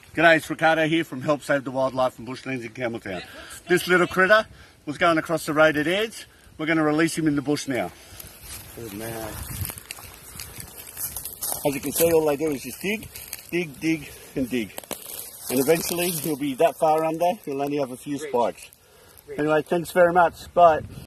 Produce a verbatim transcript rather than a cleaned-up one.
G'day, it's Ricardo here from Help Save the Wildlife from Bushlands in Campbelltown. This little critter was going across the road at Ed's. We're going to release him in the bush now. Good man. As you can see, all they do is just dig, dig, dig and dig. And eventually he'll be that far under, he'll only have a few spikes. Anyway, thanks very much. Bye.